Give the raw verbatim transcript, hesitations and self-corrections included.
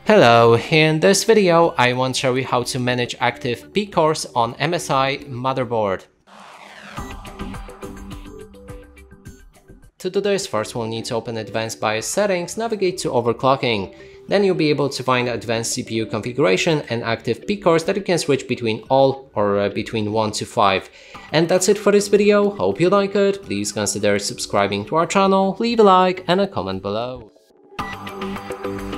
Hello, in this video I want to show you how to manage active peak cores on M S I motherboard. To do this, first we'll need to open Advanced BIOS Settings, navigate to Overclocking. Then you'll be able to find Advanced C P U Configuration and active peak cores that you can switch between all or uh, between one to five. And that's it for this video. Hope you like it. Please consider subscribing to our channel, leave a like and a comment below.